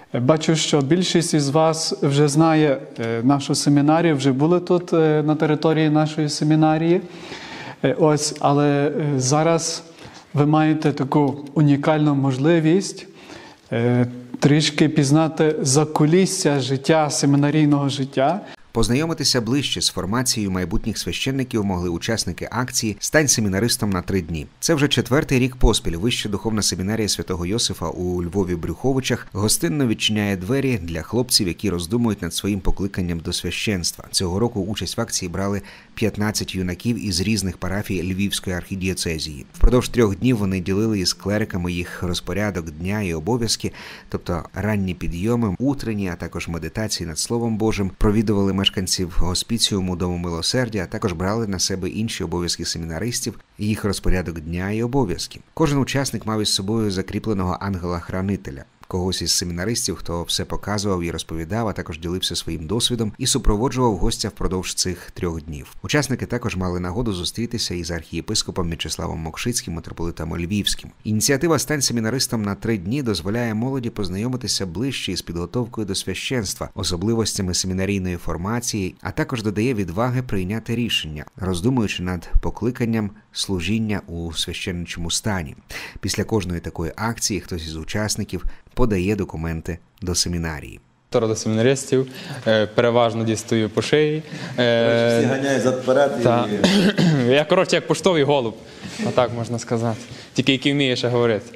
Бачу, що більшість із вас вже знає нашу семінарію, вже були тут на території нашої семінарії. Але зараз ви маєте таку унікальну можливість трішки пізнати закулісся життя, семінарійного життя. Познайомитися ближче з формацією майбутніх священників могли учасники акції «Стань семінаристом на 3 дні». Це вже 4-й рік поспіль Вища духовна семінарія Святого Йосифа у Львові-Брюховичах гостинно відчиняє двері для хлопців, які роздумують над своїм покликанням до священства. Цього року участь в акції брали 15 юнаків із різних парафій Львівської архідієцезії. Впродовж 3 днів вони ділили із клериками їх розпорядок дня і обов'язки, тобто ранні підйоми, утренні, а також медитації над Словом Божим, провідували мешканців госпіціуму Дому милосердя, а також брали на себе інші обов'язки семінаристів, їх розпорядок дня і обов'язки. Кожен учасник мав із собою закріпленого ангела-хранителя. Когось із семінаристів, хто все показував і розповідав, а також ділився своїм досвідом і супроводжував гостя впродовж цих 3 днів. Учасники також мали нагоду зустрітися із архієпископом Мічеславом Мокшицьким, митрополитом Львівським. Ініціатива «Стань семінаристом на 3 дні» дозволяє молоді познайомитися ближче із підготовкою до священства, особливостями семінарійної формації, а також додає відваги прийняти рішення, роздумуючи над покликанням служіння у священничому стані. Після кожної такої акції хтось із учасників подає документи до семінарії. До семінаристів, переважно дістаю по шиї. Всі ганяють зад-вперед. Я, як поштовий голуб, отак можна сказати. Тільки який вміє ще говорити.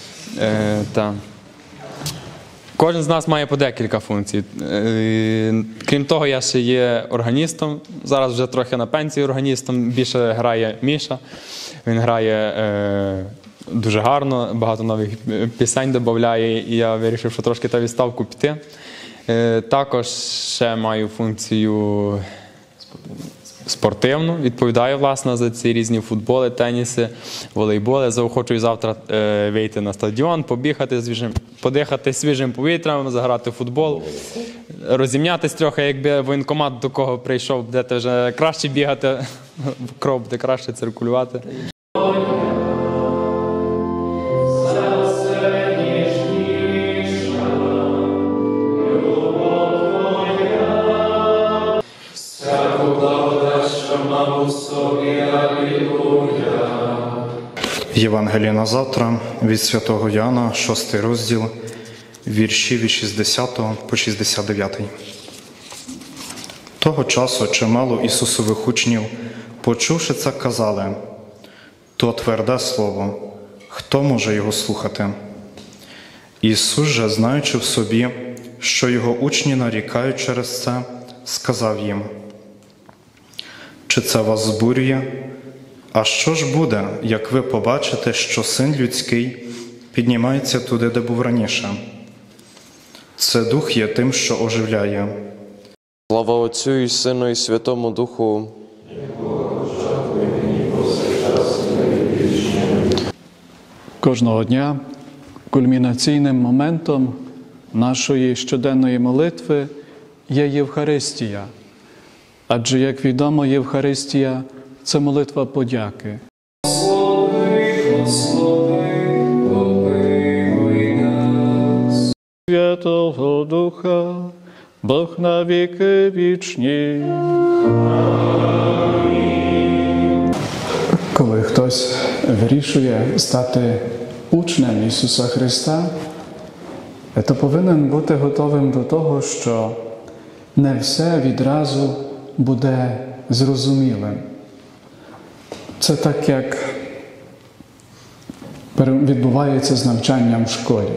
Кожен з нас має по декілька функцій. Крім того, я ще є органістом. Зараз вже трохи на пенсії органістом. Більше грає Міша. Він грає дуже гарно, багато нових пісень додає, і я вирішив, що трошки та відставку піти. Також ще маю функцію спортивну, відповідаю, власне, за ці різні футболи, теніси, волейболи. Заохочую завтра вийти на стадіон, побігати, подихати свіжим повітрям, заграти в футбол, розім'ятись трохи, якби воєнкомат до кого прийшов, будете вже краще бігати, кров буде краще циркулювати. Євангеліє на завтра від Святого Йоанна, 6 розділ, вірші від 60 по 69. Того часу чимало Ісусових учнів, почувши це, казали: «То тверде слово, хто може його слухати?» Ісус же, знаючи в собі, що його учні нарікають через це, сказав їм: «Чи це вас збурює? А що ж буде, як ви побачите, що Син Людський піднімається туди, де був раніше? Це Дух є тим, що оживляє». Слава Отцю і Сину і Святому Духу. Кожного дня кульмінаційним моментом нашої щоденної молитви є Євхаристія. Адже, як відомо, Євхаристія – це молитва подяки. Святого Духа, Бог на віки вічні. Коли хтось вирішує стати учнем Ісуса Христа, то повинен бути готовим до того, що не все відразу буде зрозумілим. Це так, як відбувається з навчанням в школі.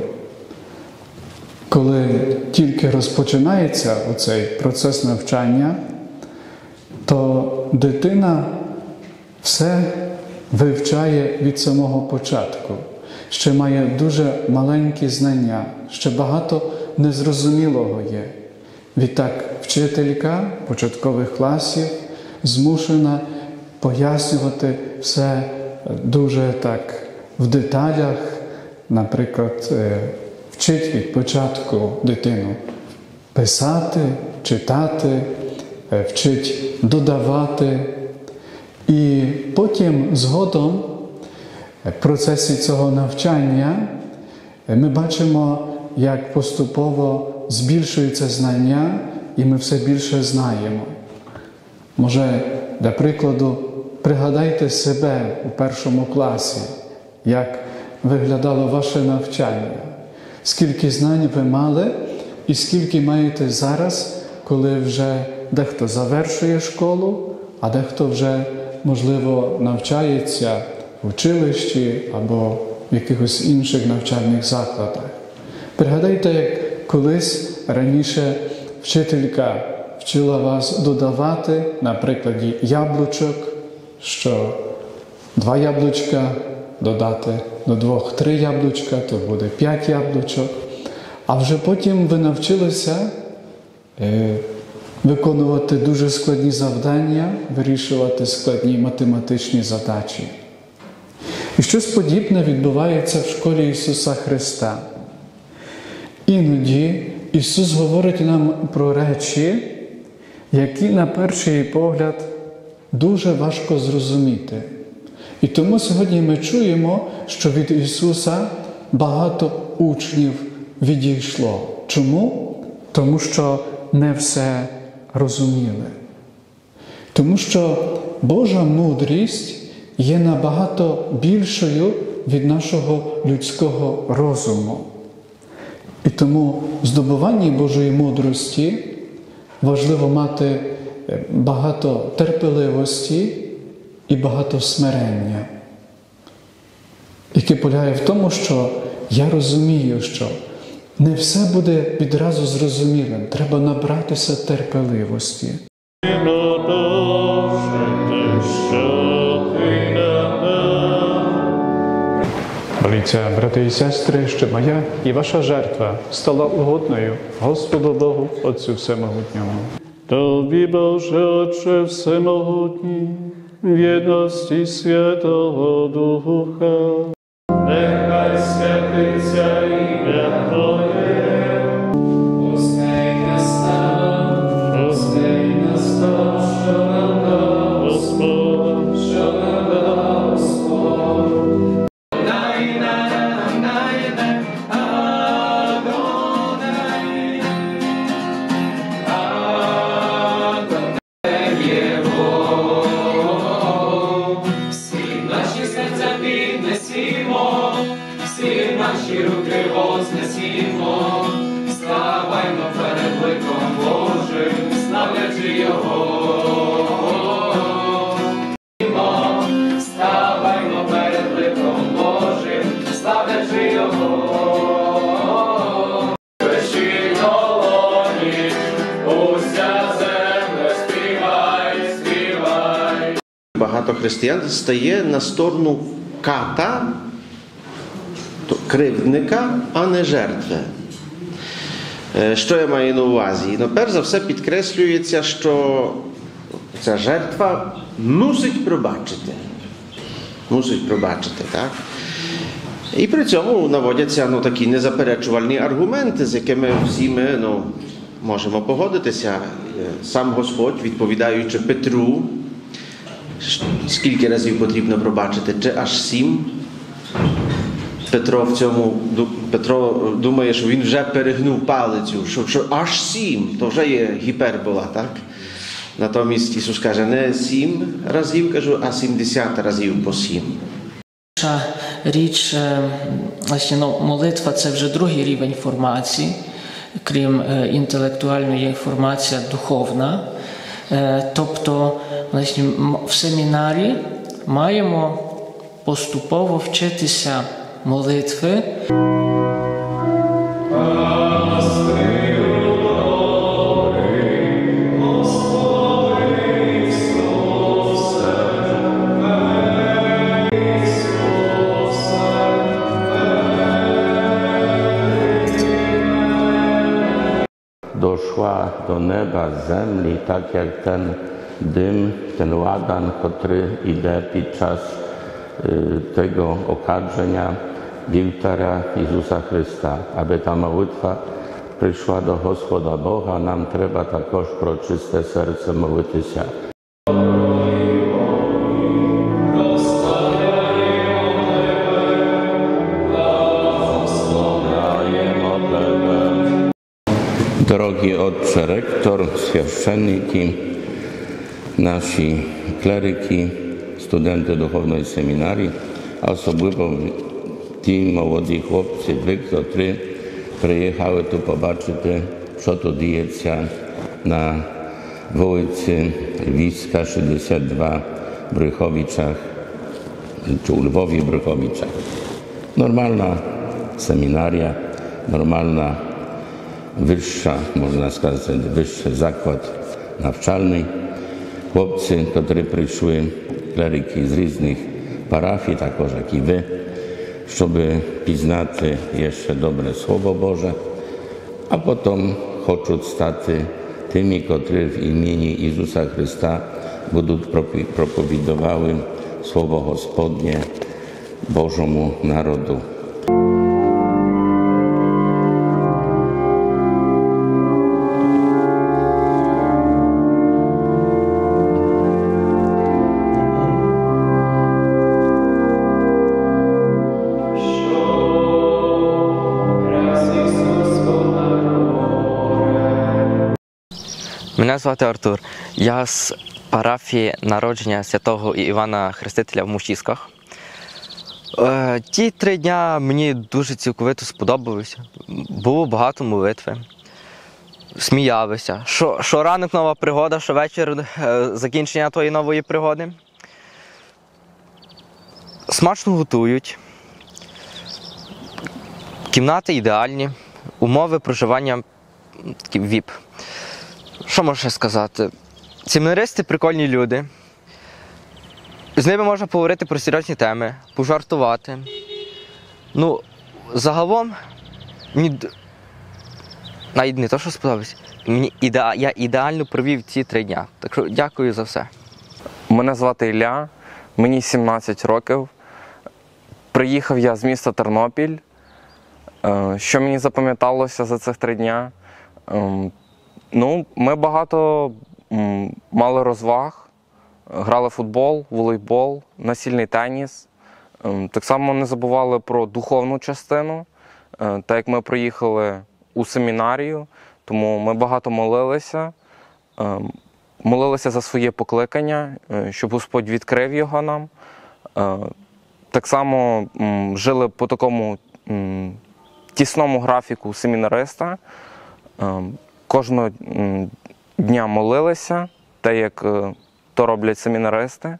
Коли тільки розпочинається оцей процес навчання, то дитина все вивчає від самого початку. Ще має дуже маленькі знання, ще багато незрозумілого є. Відтак вчителька початкових класів змушена пояснювати все дуже так в деталях. Наприклад, вчить від початку дитину писати, читати, вчить додавати. І потім згодом в процесі цього навчання ми бачимо, як поступово збільшується знання, і ми все більше знаємо. Може, для прикладу, пригадайте себе у першому класі, як виглядало ваше навчання, скільки знань ви мали і скільки маєте зараз, коли вже дехто завершує школу, а дехто вже, можливо, навчається в училищі або в якихось інших навчальних закладах. Пригадайте, як колись раніше вчителька вчила вас додавати на прикладі яблучок, що 2 яблучка додати до 2 – 3 яблучка, то буде 5 яблучок. А вже потім ви навчилися виконувати дуже складні завдання, вирішувати складні математичні задачі. І щось подібне відбувається в школі Ісуса Христа. Іноді Ісус говорить нам про речі, які на перший погляд дуже важко зрозуміти. І тому сьогодні ми чуємо, що від Ісуса багато учнів відійшло. Чому? Тому що не все розуміли. Тому що Божа мудрість є набагато більшою від нашого людського розуму. І тому в здобуванні Божої мудрості важливо мати багато терпеливості і багато смирення, яке полягає в тому, що я розумію, що не все буде відразу зрозумілим. Треба набратися терпеливості. Моліться, брати і сестри, щоб моя і ваша жертва стала угодною Господу Богу, Отцю Всемогутньому. Тобі, Боже, Отче Всемогутній, в єдності Святого Духа, нехай святиться ім'я Твоє, пускай настав, що нам дав Господь, що нам дав Господь. Наші руки вознесімо, ставаймо перед ликом Божим, славлячи Його. Ставаймо перед ликом Божим, славлячи Його. Вищі долоні, уся земля, співай, співай. Багато християн стає на сторону ката, кривдника, а не жертви. Що я маю на увазі? Перш за все підкреслюється, що ця жертва мусить пробачити. Мусить пробачити, так? І при цьому наводяться такі незаперечувальні аргументи, з якими всі ми можемо погодитися. Сам Господь, відповідаючи Петру, скільки разів потрібно пробачити, чи аж 7. Петро думає, що він вже перегнув палицю, що аж 7, то вже є гіпербола, так? Натомість Ісус каже, не 7 разів, кажу, а 70 разів по 7. Перша річ, молитва – це вже другий рівень формації, крім інтелектуальної формація духовна. Тобто, в семінарі маємо поступово вчитися молитви. Doszła do nieba, землі, так як ten dym, ten ładan, który idzie podczas tego okadzenia wівтаря Ісуса Христа. Аби та молитва прийшла до Господа Бога, нам треба також про чисте серце молитися. Благословляємо Drogi Ojcze Rektor, święcenniki, nasi kleryki, studenти духовної семінарії, а особливо ті молоді хлопці, котрі приїхали тут побачити, що тут діється на вулиці Війська, 62 в Бrychowicach, czy u Lwowie, Brychowicach. Normalna seminaria, normalna wyższa, można сказати, wyższy zakład навчальний. Хлопці, які прийшли, клерики з різних парафій, також як і ви, щоб пізнати ще добре Слово Боже, а потім хочуть стати тими, котрі в імені Ісуса Христа будуть проповідувати Слово Господнє Божому народу. Мене звати Артур. Я з парафії народження святого Івана Хрестителя в Мущісках. Ті 3 дня мені дуже цілковито сподобалися. Було багато молитви, сміялися. Що ранок нова пригода, що вечір закінчення тої нової пригоди. Смачно готують. Кімнати ідеальні, умови проживання такі VIP. Що можу ще сказати? Семінаристи – прикольні люди. З ними можна поговорити про серйозні теми, пожартувати. Ну, загалом, мені навіть не те, що сподобалось, я ідеально провів ці 3 дня. Так що дякую за все. Мене звати Ілля, мені 17 років. Приїхав я з міста Тернопіль. Що мені запам'яталося за цих 3 дня? Ну, ми багато мали розваг, грали в футбол, волейбол, настільний теніс. Так само не забували про духовну частину, так як ми приїхали у семінарію, тому ми багато молилися. Молилися за своє покликання, щоб Господь відкрив його нам. Так само жили по такому тісному графіку семінариста. Кожного дня молилися, так як то роблять семінаристи.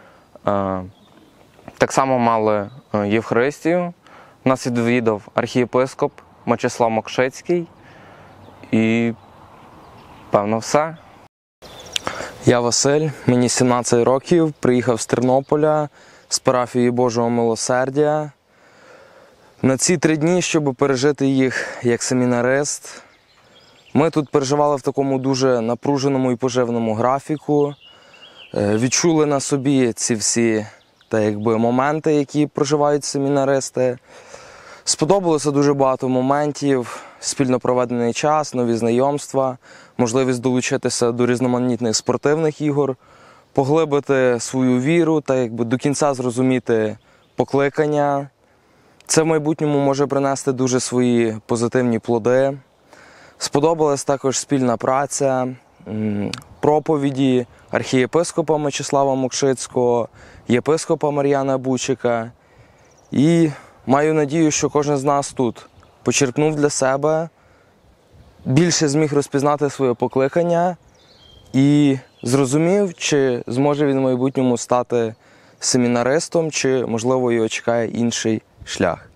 Так само мали Євхаристію. Нас відвідав архієпископ Мечислав Мокшицький. І, певно, все. Я Василь, мені 17 років, приїхав з Тернополя, з парафії Божого Милосердя. На ці 3 дні, щоб пережити їх як семінарист, ми тут переживали в такому дуже напруженому і поживному графіку, відчули на собі ці всі моменти, які проживають семінаристи. Сподобалося дуже багато моментів, спільно проведений час, нові знайомства, можливість долучитися до різноманітних спортивних ігор, поглибити свою віру та до кінця зрозуміти покликання. Це в майбутньому може принести дуже свої позитивні плоди. Сподобалась також спільна праця, проповіді архієпископа Мечислава Мокшицького, єпископа Мар'яна Бучика. І маю надію, що кожен з нас тут почерпнув для себе, більше зміг розпізнати своє покликання і зрозумів, чи зможе він в майбутньому стати семінаристом, чи, можливо, його чекає інший шлях.